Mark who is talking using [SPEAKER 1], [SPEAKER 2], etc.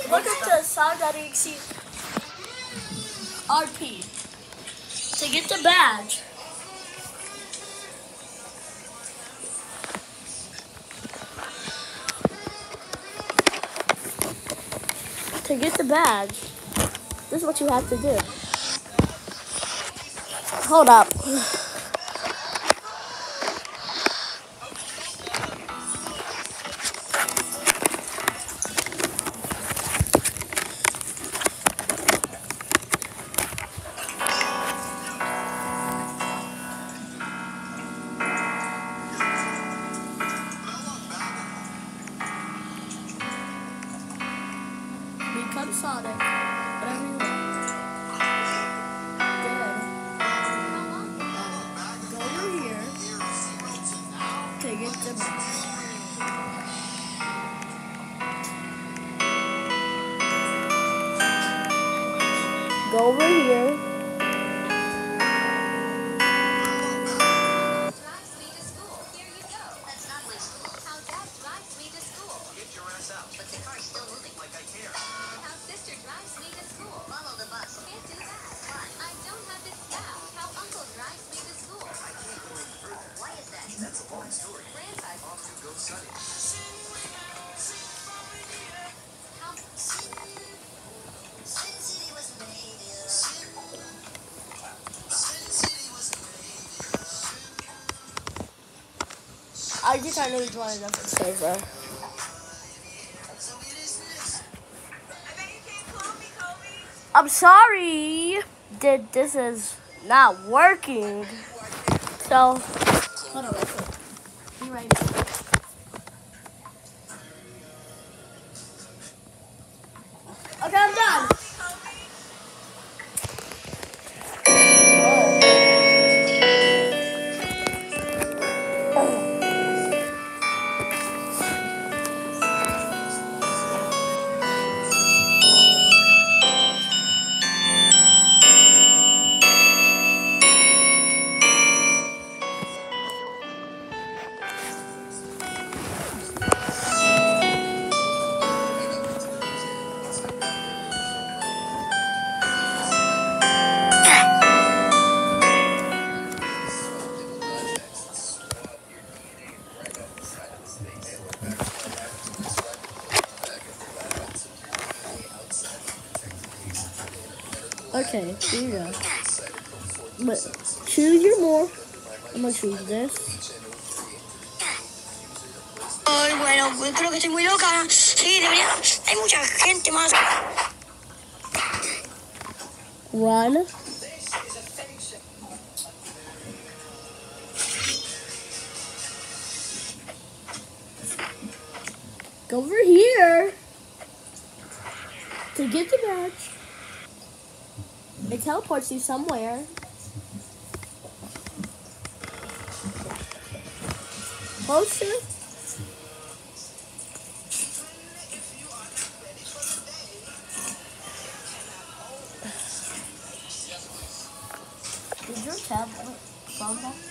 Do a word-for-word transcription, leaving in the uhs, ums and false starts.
[SPEAKER 1] Look at the side that you see. R P. To get the badge. To get the badge. This is what you have to do. Hold up. Become Sonic. Whatever you want. Good. Go over here. Take it to Go over here. I just I know to join enough to server. I'm sorry that this is not working. So hold on, wait. Be right back. Okay, I'm done. Okay, here you go. But choose your more. I'm gonna choose this.
[SPEAKER 2] Ay, bueno, pues creo que estoy muy loca. Sí, debería. Hay mucha gente más.
[SPEAKER 1] Run. Go over here to get the badge. It teleports you somewhere. Closer. Is your tablet phone back?